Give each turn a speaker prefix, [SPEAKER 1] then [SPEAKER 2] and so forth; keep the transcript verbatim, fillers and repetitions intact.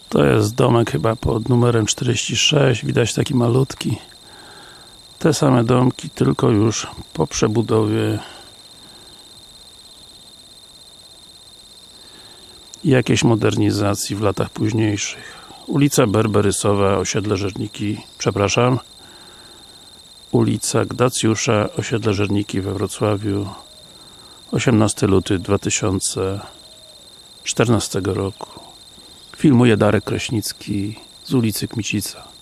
[SPEAKER 1] To jest domek chyba pod numerem czterdzieści sześć, widać taki malutki. Te same domki, tylko już po przebudowie i jakiejś modernizacji w latach późniejszych. Ulica Berberysowa, osiedle Żerniki, przepraszam, ulica Gdacjusza, osiedle Żerniki we Wrocławiu, osiemnastego lutego dwa tysiące czternastego roku. Filmuje Darek Kraśnicki z ulicy Kmicica.